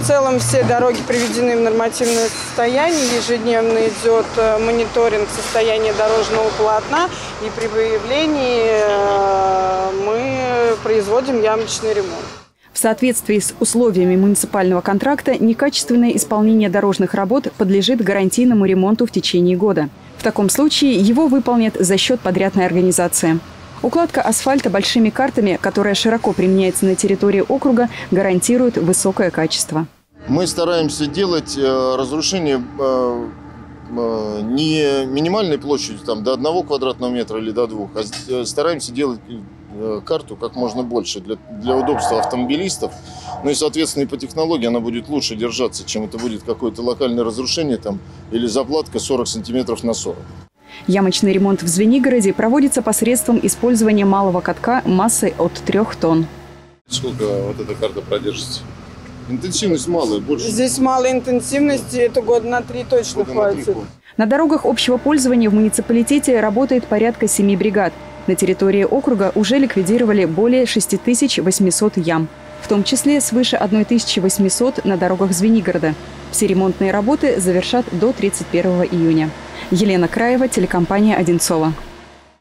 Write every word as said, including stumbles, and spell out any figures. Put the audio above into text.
В целом все дороги приведены в нормативное состояние. Ежедневно идет мониторинг состояния дорожного полотна. И при выявлении мы производим ямочный ремонт. В соответствии с условиями муниципального контракта некачественное исполнение дорожных работ подлежит гарантийному ремонту в течение года. В таком случае его выполнят за счет подрядной организации. Укладка асфальта большими картами, которая широко применяется на территории округа, гарантирует высокое качество. Мы стараемся делать разрушение не минимальной площадью там, до одного квадратного метра или до двух, а стараемся делать карту как можно больше для, для удобства автомобилистов. Ну и, соответственно, и по технологии она будет лучше держаться, чем это будет какое-то локальное разрушение там, или заплатка сорок сантиметров на сорок. Ямочный ремонт в Звенигороде проводится посредством использования малого катка массой от трёх тонн. Сколько вот эта карта продержится? Интенсивность малая, больше. Здесь мало интенсивности, это года на три точно хватит. На дорогах общего пользования в муниципалитете работает порядка семи бригад. На территории округа уже ликвидировали более шести тысяч восьмисот ям, в том числе свыше тысячи восьмисот на дорогах Звенигорода. Все ремонтные работы завершат до тридцать первого июня. Елена Краева, телекомпания «Одинцово».